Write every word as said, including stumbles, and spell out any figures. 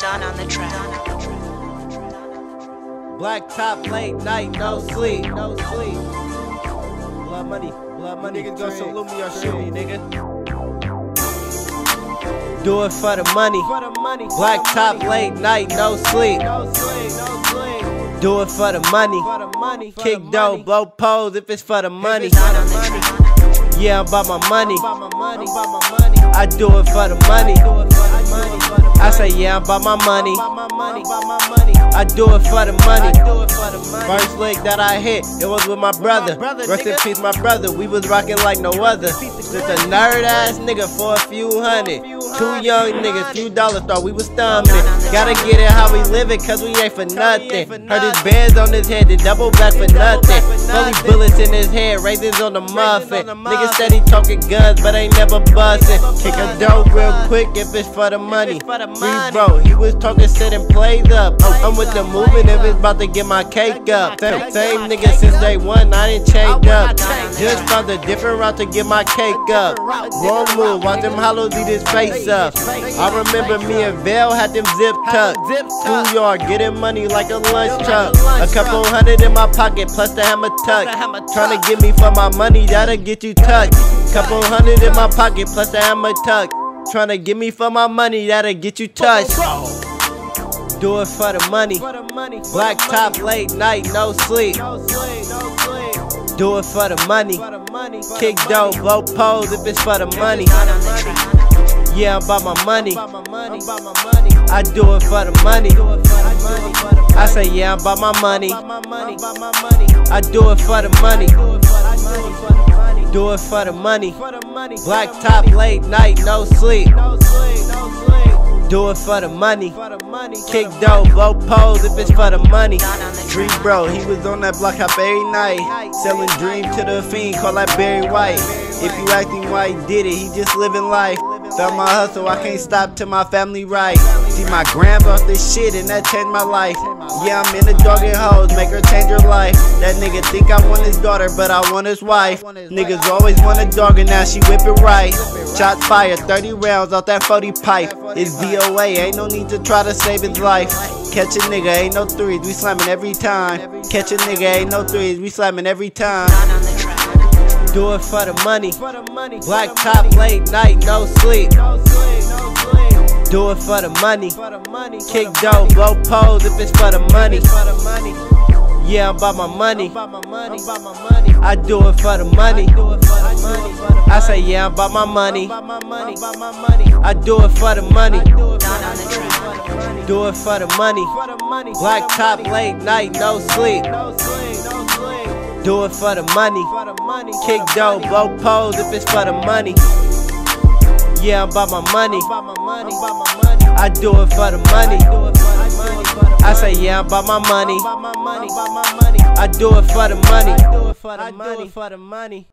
Done on the track. Black top, late night, no sleep, no sleep. Blood money, blood money. Niggas gon' salute me or shoot me, nigga. Do it for the money. Black top, late night, no sleep. Do it for the money. Kick dough, blow pose if it's for the money. Yeah, I'm about my money. I do it for the money. I say yeah, I'm about my money. I do it for the money. First lick that I hit, it was with my brother. Rest in peace, my brother. We was rocking like no other. Just a nerd ass nigga for a few hundred. Two young niggas, few dollars, thought we was stumbling. Gotta get it how we live it, cause we ain't for nothing. Heard his bands on his head, then double back for nothing. Fully bullets in his head, raisins on the muffin. Niggas steady talking guns, but ain't never bustin'. Kick a dough real quick if it's for the money. Free bro, he was talking shit and plays up. I'm with the movement if it's about to get my cake up. Same, same nigga since day one, I didn't change up. Just found a different route to get my cake up. Wrong move, watch them hollows eat his face up. I remember me and Vail had them zip tucked. Two yard, getting money like a lunch truck. A couple hundred in my pocket, plus the hammer tuck. Tryna get me for my money, that'll get you tucked. Couple hundred in my pocket, plus the hammer tuck. Tryna get me for my money, that'll get you touched. Do it for the money. Black top, late night, no sleep. Do it for the money. Kick dough, blow pose if it's for the money. Yeah, I'm about my money. I do it for the money. I say yeah, I'm about my money. I do it for the money. Do it for the money. Black top, late night, no sleep. Do it for the money. Kick dough, blow pose if it's for the money. Street bro, he was on that block hop every night. Selling dream to the fiend, call that Barry White. If you acting why he did it, he just living life. Felt my hustle, I can't stop till my family right. See my gram off this shit and that changed my life. Yeah, I'm in the dog and hoes, make her change her life. That nigga think I want his daughter, but I want his wife. Niggas always want a dog and now she whip it right. Shots fired, thirty rounds off that forty pipe. It's D O A, ain't no need to try to save his life. Catch a nigga, ain't no threes, we slamming every time. Catch a nigga, ain't no threes, we slamming every time. Do it for the money. Black top, late night, no sleep. Do it for the money. Kick dough, blow pose if it's for the money. Yeah, I'm about my money. I do it for the money. I say yeah, I'm about my money. I do it for the money. Do it for the money. Black top, late night, no sleep. Do it for the money. Kick dough, blow pose if it's for the money. Yeah, I'm about my money. I do it for the money. I say yeah, I'm about my money. I do it for the money. I do it for the money.